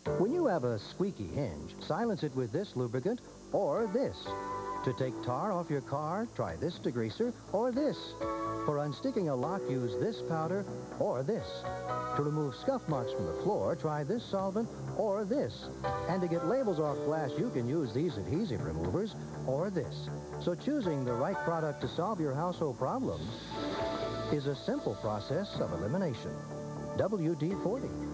When you have a squeaky hinge, silence it with this lubricant or this. To take tar off your car, try this degreaser or this. For unsticking a lock, use this powder or this. To remove scuff marks from the floor, try this solvent or this. And to get labels off glass, you can use these adhesive removers or this. So choosing the right product to solve your household problems is a simple process of elimination. WD-40.